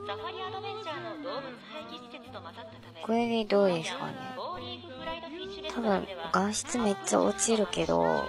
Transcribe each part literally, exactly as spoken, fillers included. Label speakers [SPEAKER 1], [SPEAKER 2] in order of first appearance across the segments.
[SPEAKER 1] サファリアドベンチャーの動物廃棄施設と混ざったため、
[SPEAKER 2] これでどうですかね。多分画質めっちゃ落ちるけど、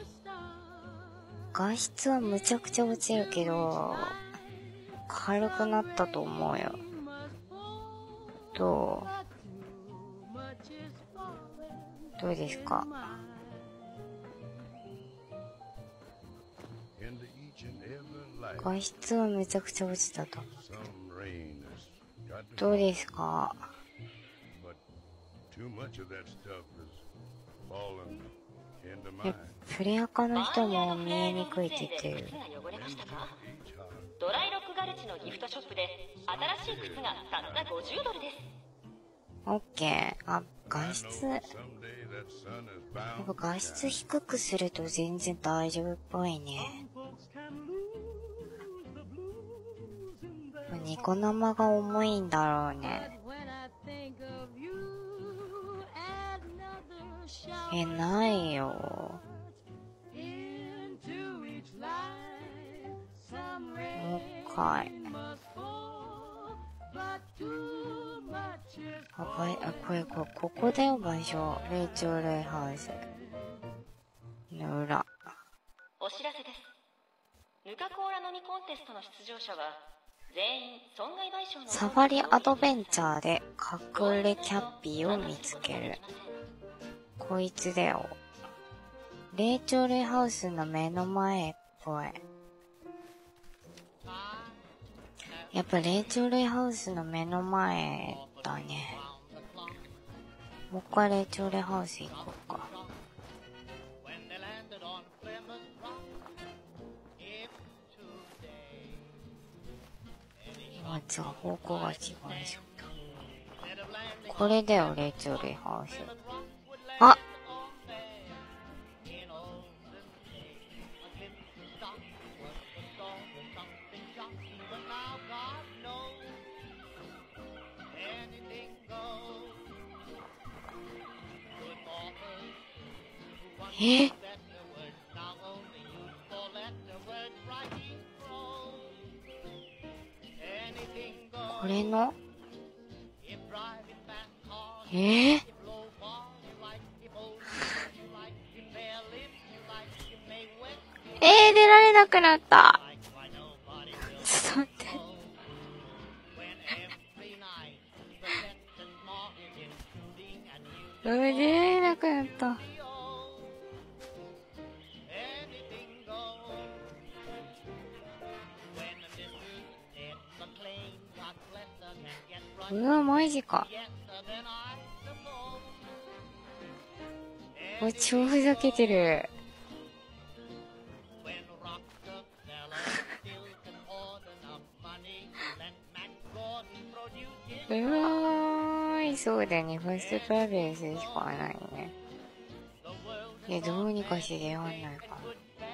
[SPEAKER 2] 画質はむちゃくちゃ落ちるけど、軽くなったと思うよ。どうどうですか。画質はめちゃくちゃ落ちたと。どうですか。え、プレアカの人も見えにくいって言ってる。
[SPEAKER 1] ドライロックガルチのギフトショップで新しい靴がたったごじゅうドルです。
[SPEAKER 2] オッケー。あ、画質。やっぱ画質低くすると全然大丈夫っぽいね。ニコ生が重いんだろうね。え、ないよ。もう一回。あ、ばい、あ、これ、これ、ここだよ、場所。レイチョウレイハウスの裏。
[SPEAKER 1] お知らせです。ヌカコーラ飲みコンテストの出場者は、全員損害賠償の
[SPEAKER 2] サファリアドベンチャーで隠れキャッピーを見つける。こいつだよ。レイチョウレイハウスの目の前っぽい。やっぱレイチョウレイハウスの目の前だね。もう一回レイチョウレイハウス行こうか。あ、じゃあ方向が違うでしょ。これだよ、レイチョウレイハウス。あ、え、これのえー、えー、出られなくなった。ちょっと待って。出られなくなった。うわ、マジか。お、超ふざけてる。うわーい、そうだね。ファーストトラベルするしかないね。いや、どうにかして出らんないかな。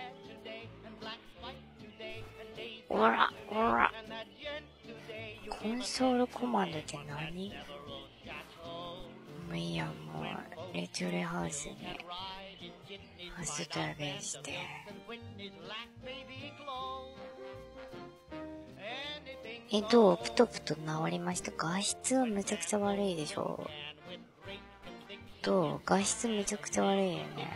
[SPEAKER 2] おら、おら。コンソールコマンドって何？もういいや、もう、レイチョウレイハウスに、ファーストトラベルして。え、どう？プトプト治りました？画質はめちゃくちゃ悪いでしょ。どう？画質めちゃくちゃ悪いよね。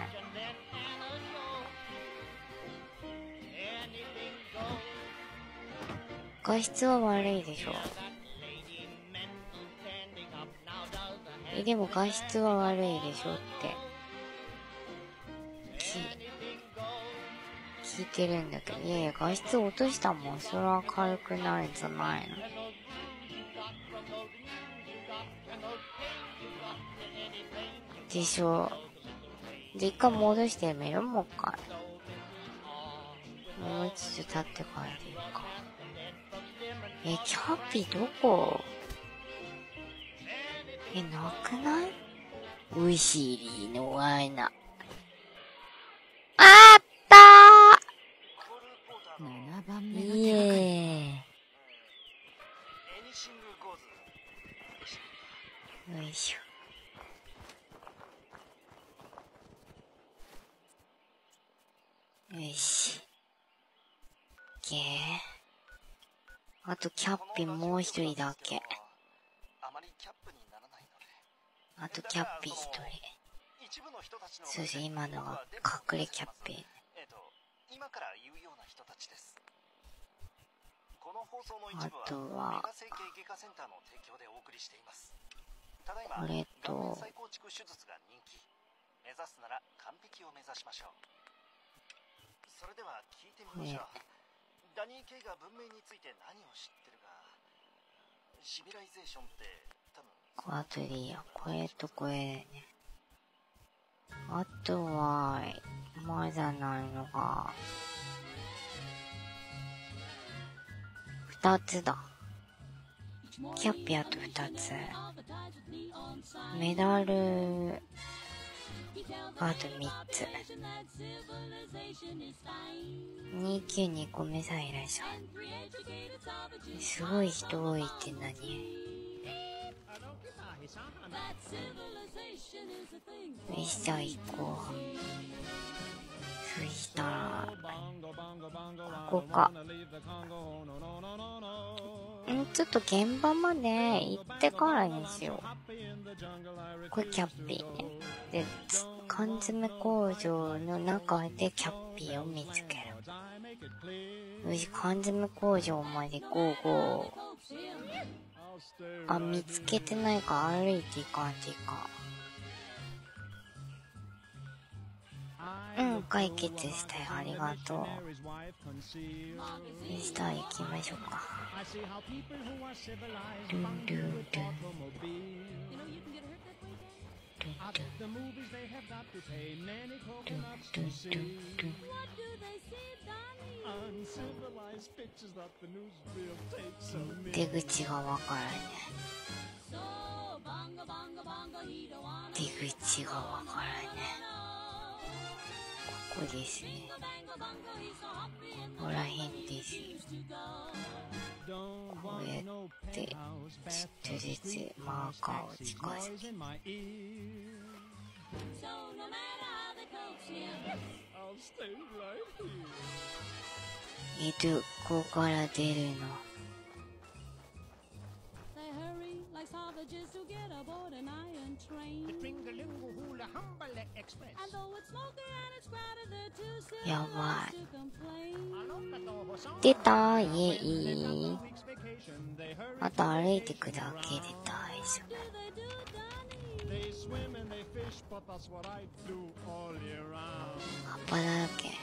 [SPEAKER 2] 画質は悪いでしょ。え、でも画質は悪いでしょって。聞いてるんだけど、いやいや、画質落としたもん。それは軽くなるんじゃないの？でしょ。で、一回戻してみる？もう一回。もうちょっと経ってからでいいか。え、キャッピーどこ？え、なくない？お尻の穴。あったー！イエーイ。よいしょ。よし。いけー。 あとキャッピーもう一人だけ。あとキャッピー一人。そして今のが隠れキャッピー。
[SPEAKER 3] 今から言うような人たちです。この放送の一部はメガ整形外科センターの提供でお送りしています。ただいま
[SPEAKER 2] これと
[SPEAKER 3] 再構築手術が人気。目指すなら完璧を目指しましょう。それでは聞いてみましょう。ダニー・ケイが文明について何を知ってるか。シビライゼーションって多分
[SPEAKER 2] これあとでいいや。これとこれね。あとはまだないのが二つだ。キャッピーあと二つ。メダルあと三つ。にきゅうにこめさえいらっしゃる。すごい人多いって何？そしたら行こう。そしたらここか。んちょっと現場まで行ってからにしよう。これキャッピーね。で、缶詰工場の中でキャッピーを見つける。よし、缶詰工場までゴーゴー。あ、見つけてないから歩いていかんといかん。うん、解決したよ。ありがとう。そしたら行きましょうか。ルンルンルン。ルンルンルン。ルンルンルン。出口がわからない。出口がわからない。ここですね。ここら辺です。こうやってちょっとずつマーカーを近づけて。えっと、ここから出るの。やばい。出たー、イエイ。あと歩いてくだけで大丈夫。葉っぱだらけ。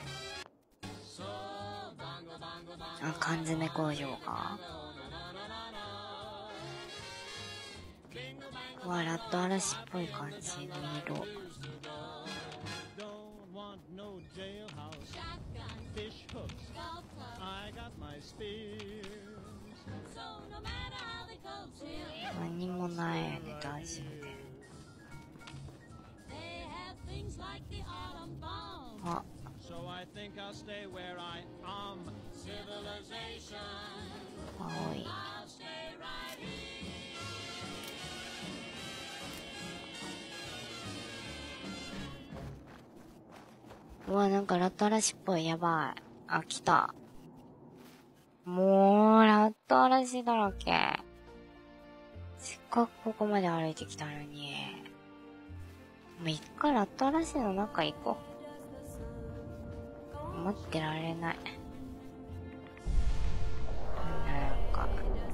[SPEAKER 2] あ、缶詰工場か。うわ、ラット嵐っぽい感じの色。何もないよね、大丈夫で。あ、青い。うわ、なんかラット嵐っぽい。やばい。あ、来た。もう、ラット嵐だらけ。せっかくここまで歩いてきたのに。もう一回ラット嵐の中行こう。待ってられない。なんか、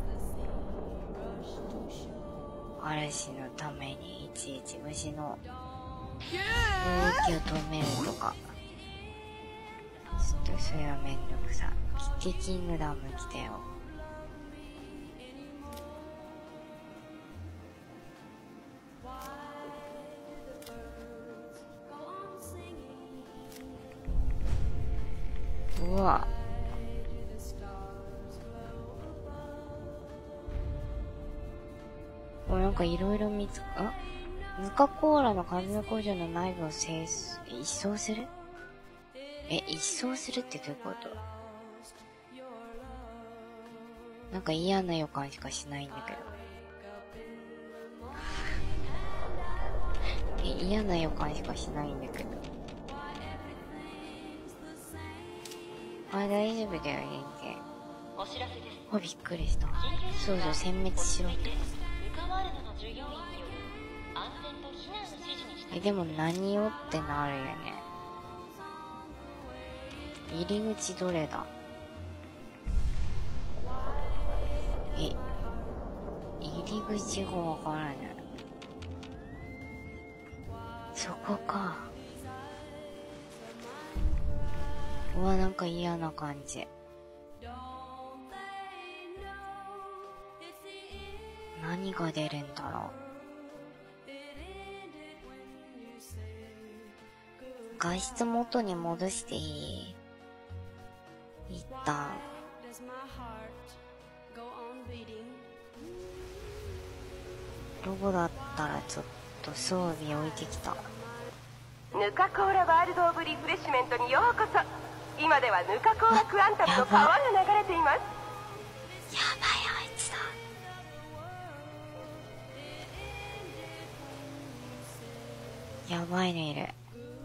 [SPEAKER 2] 嵐のためにいちいち虫の動きを止めるとか。ちょっとそれはめんどくさ。キキキングダム来たよ。うわ。もうなんかいろいろ見つか、あ、ヌカコーラの缶詰工場の内部を清掃、一掃する？え、一掃するってどういうこと？なんか嫌な予感しかしないんだけど。え、嫌な予感しかしないんだけど。あ、大丈夫だよ、全然。
[SPEAKER 1] お知らせです。
[SPEAKER 2] あ、びっくりした。そうそう、殲滅しろって。
[SPEAKER 1] ルカワールドの従業員による安全と避難の指示にして。
[SPEAKER 2] え、でも何をってなるよね。入り口どれだ？え、入り口がわからない。そこか。うわ、なんか嫌な感じ。何が出るんだろう。画質元に戻していい？一旦。ロゴだったらちょっと装備置いてきた。
[SPEAKER 4] ヌカコーラワールドオブリフレッシュメントにようこそ。今ではヌカコーラクアンタムの川が流れています。
[SPEAKER 2] やばい、あいつだ。やばいのいる。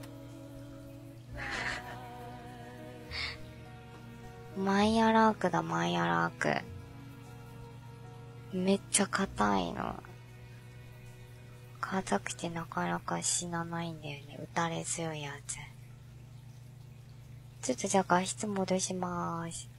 [SPEAKER 2] マイアラークだ、マイアラーク。めっちゃ硬いの。硬くてなかなか死なないんだよね。撃たれ強いやつ。ちょっとじゃあ画質戻しまーす。